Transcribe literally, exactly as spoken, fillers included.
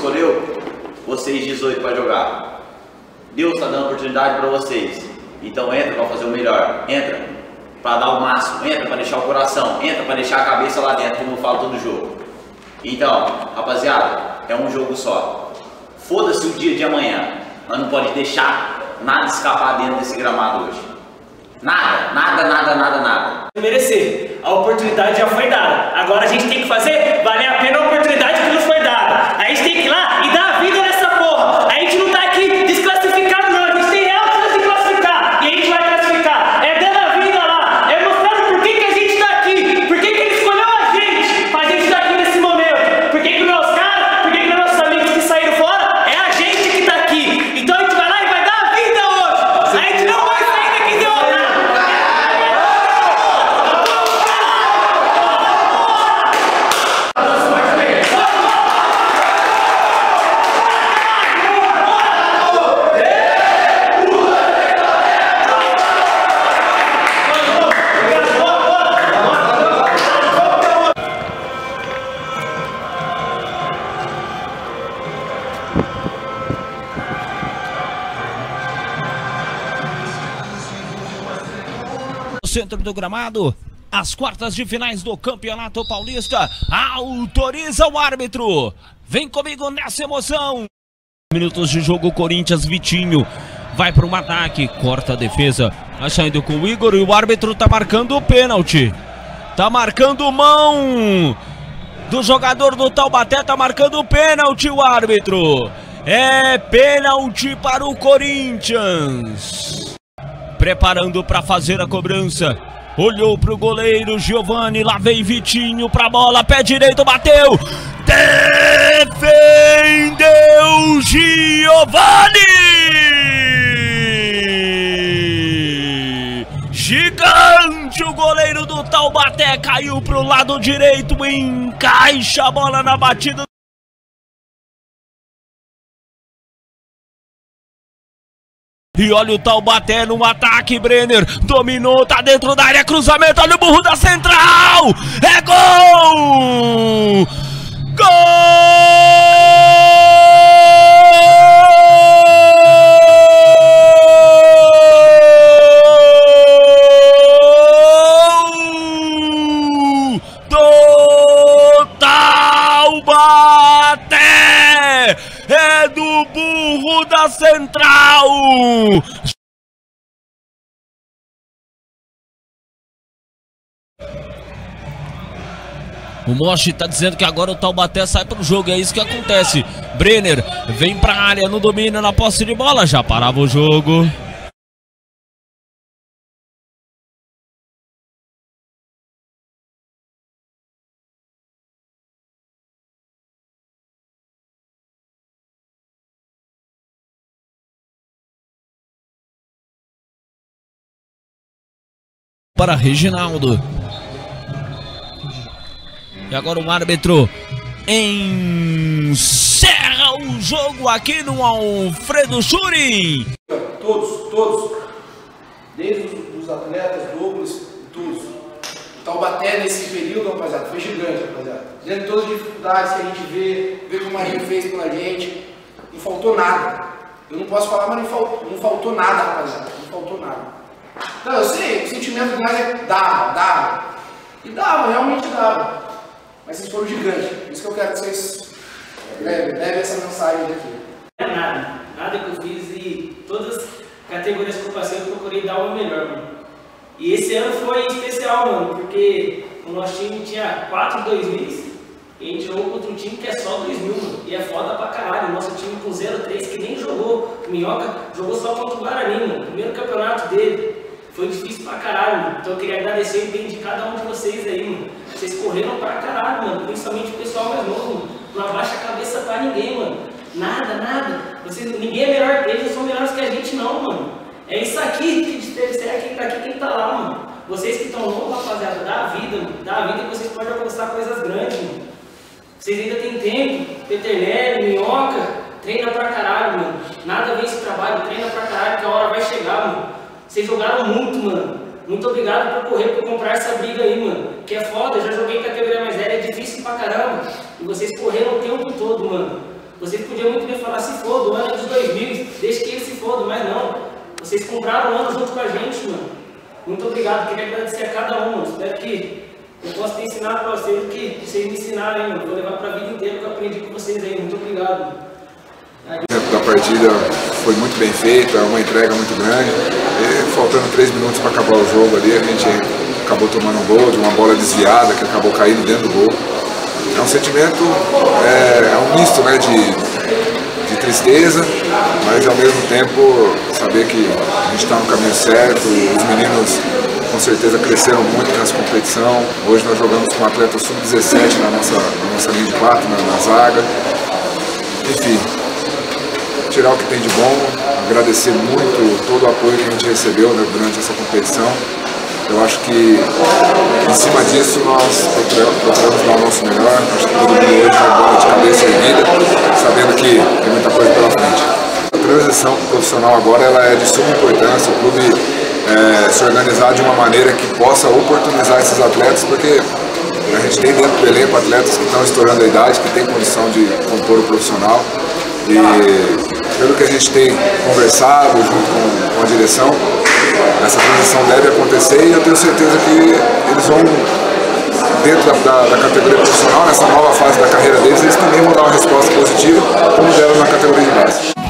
escolheu vocês dezoito para jogar. Deus está dando oportunidade para vocês. Então entra para fazer o melhor. Entra para dar o máximo. Entra para deixar o coração. Entra para deixar a cabeça lá dentro, como eu falo todo jogo. Então, rapaziada, é um jogo só. Foda-se o dia de amanhã. Mas não pode deixar nada escapar dentro desse gramado hoje. Nada, nada, nada, nada, nada. Merecer. A oportunidade já foi dada. Agora a gente tem que fazer valer a pena a oportunidade que nos foi dada. A gente tem que ir lá e dar a vida nessa porra. A gente não tá aqui desclassificado não. A gente tem real chance de classificar. E a gente vai classificar. É dando a vida lá. É mostrando por que, que a gente tá aqui. Por que, que ele escolheu a gente pra gente estar aqui nesse momento. Por que, que não é os caras, por que, que não é nossos amigos que saíram fora. É a gente que tá aqui. Então a gente vai lá e vai dar a vida hoje. A gente não vai sair daqui derrotado. Centro do gramado, as quartas de finais do Campeonato Paulista. Autoriza o árbitro. Vem comigo nessa emoção. Minutos de jogo, Corinthians, Vitinho vai para um ataque, corta a defesa, vai saindo com o Igor e o árbitro tá marcando o pênalti. Tá marcando mão do jogador do Taubaté, tá marcando o pênalti o árbitro. É pênalti para o Corinthians. Preparando para fazer a cobrança. Olhou para o goleiro Giovani. Lá vem Vitinho para a bola. Pé direito, bateu. Defendeu Giovani. Gigante o goleiro do Taubaté. Caiu para o lado direito. Encaixa a bola na batida. E olha o Taubaté no ataque, Brenner dominou, tá dentro da área, cruzamento, olha o burro da central, é gol! Gol do Taubaté! É do burro da central! O Mochi tá dizendo que agora o Taubaté sai pro jogo, é isso que acontece. Brenner vem pra área no domínio, na posse de bola, já parava o jogo. Para Reginaldo. E agora o árbitro encerra o jogo aqui no Alfredo Churin. Todos, todos. Desde os, os atletas, Douglas, todos. O Taubaté nesse período, rapaziada, foi gigante, rapaziada. Diante de todas as dificuldades que a gente vê, vê que o Marinho fez pela gente, não faltou nada. Eu não posso falar, mas não faltou, não faltou nada, rapaziada. Não faltou nada. Não, eu sei, o sentimento de nós é dava, dava. E dava, realmente dava. Mas vocês foram gigantes. Por isso que eu quero que vocês levem, levem essa mensagem daqui. Não é nada. Nada que eu fiz e todas as categorias que eu passei eu procurei dar o meu melhor, mano. E esse ano foi especial, mano, porque o nosso time tinha quatro dois mil e a gente jogou contra um time que é só dois mil, mano. E é foda pra caralho. O nosso time com zero três que nem jogou. O Minhoca jogou só contra o Guarani, mano. Primeiro campeonato dele. Foi difícil pra caralho, mano. Então eu queria agradecer o empenho de cada um de vocês aí, mano. Vocês correram pra caralho, mano. Principalmente o pessoal mais novo, mano. Não abaixa a cabeça pra ninguém, mano. Nada, nada. Vocês, ninguém é melhor que eles, não são melhores que a gente, não, mano. É isso aqui que diferencia quem tá aqui e quem tá lá, mano. Vocês que estão novos, rapaziada, dá a vida, mano. Dá a vida que vocês podem alcançar coisas grandes, mano. Vocês ainda têm tempo. Peternelli, Minhoca, treina pra caralho, mano. Nada vem esse trabalho, treina pra caralho que a hora vai chegar, mano. Vocês jogaram muito, mano. Muito obrigado por correr, por comprar essa briga aí, mano. Que é foda, eu já joguei em categoria mais velha, é difícil pra caramba. E vocês correram o tempo todo, mano. Vocês podiam muito bem falar, se for, do ano de dois mil, deixa que ele se foda, mas não. Vocês compraram o ano junto com a gente, mano. Muito obrigado, queria agradecer a cada um, mano. Espero que eu possa ter ensinado para vocês o que vocês me ensinaram, hein, mano. Vou levar para a vida inteira o que eu aprendi com vocês aí. Muito obrigado, mano. O tempo da partida foi muito bem feito, é uma entrega muito grande. E, faltando três minutos para acabar o jogo ali, a gente acabou tomando um gol de uma bola desviada que acabou caindo dentro do gol. É um sentimento, é, é um misto, né, de, de tristeza, mas ao mesmo tempo saber que a gente está no caminho certo. Os meninos com certeza cresceram muito nessa competição. Hoje nós jogamos com atleta sub dezessete na nossa, na nossa linha de quatro, na, na zaga. Enfim, tirar o que tem de bom, agradecer muito todo o apoio que a gente recebeu, né, durante essa competição. Eu acho que em cima disso nós procuramos dar o nosso melhor. Acho que todo mundo hoje vai bola de cabeça erguida, sabendo que tem muita coisa pela frente. A transição profissional agora ela é de suma importância, o clube é, se organizar de uma maneira que possa oportunizar esses atletas, porque a gente tem dentro do elenco atletas que estão estourando a idade, que têm condição de compor o profissional. E pelo que a gente tem conversado junto com, com a direção, essa transição deve acontecer e eu tenho certeza que eles vão, dentro da, da, da categoria profissional, nessa nova fase da carreira deles, eles também vão dar uma resposta positiva, como deram na categoria de base.